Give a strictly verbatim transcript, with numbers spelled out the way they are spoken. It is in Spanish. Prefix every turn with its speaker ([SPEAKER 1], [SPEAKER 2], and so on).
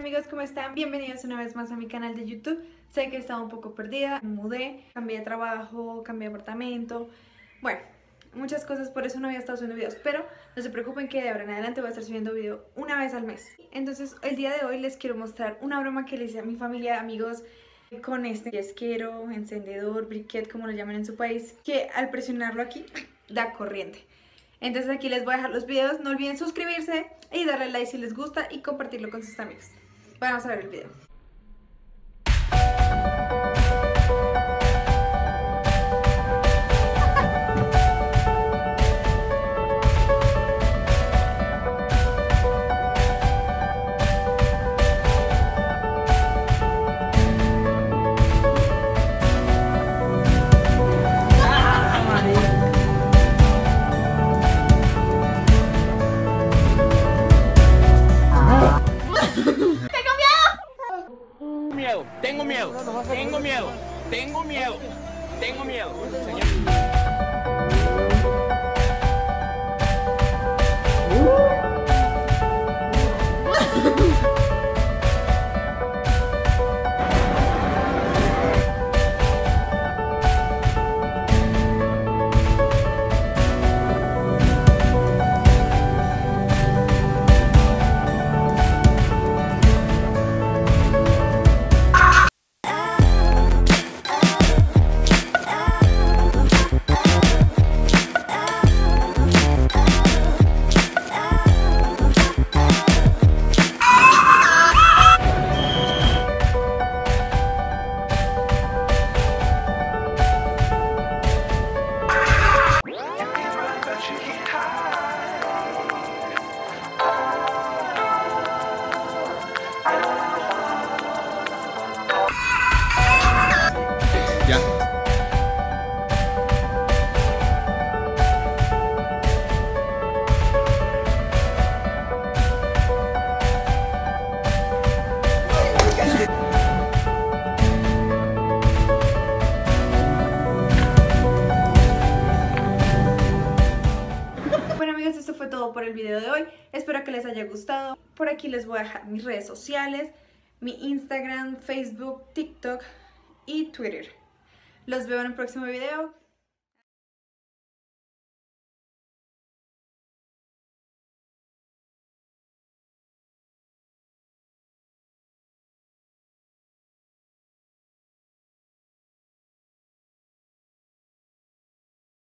[SPEAKER 1] amigos, ¿cómo están? Bienvenidos una vez más a mi canal de YouTube. Sé que estaba un poco perdida, me mudé, cambié de trabajo, cambié de apartamento. Bueno, muchas cosas, por eso no había estado subiendo videos, pero no se preocupen que de ahora en adelante voy a estar subiendo video una vez al mes. Entonces el día de hoy les quiero mostrar una broma que le hice a mi familia, amigos, con este yesquero, encendedor, briquet, como lo llaman en su país, que al presionarlo aquí da corriente. Entonces aquí les voy a dejar los videos, no olviden suscribirse y darle like si les gusta y compartirlo con sus amigos. Vamos a ver el video.
[SPEAKER 2] Tengo miedo, tengo miedo, tengo miedo, tengo miedo, señor.
[SPEAKER 3] Ya.
[SPEAKER 1] Bueno amigos, esto fue todo por el video de hoy. Espero que les haya gustado. Por aquí les voy a dejar mis redes sociales, mi Instagram, Facebook, TikTok y Twitter. Los veo en el próximo video.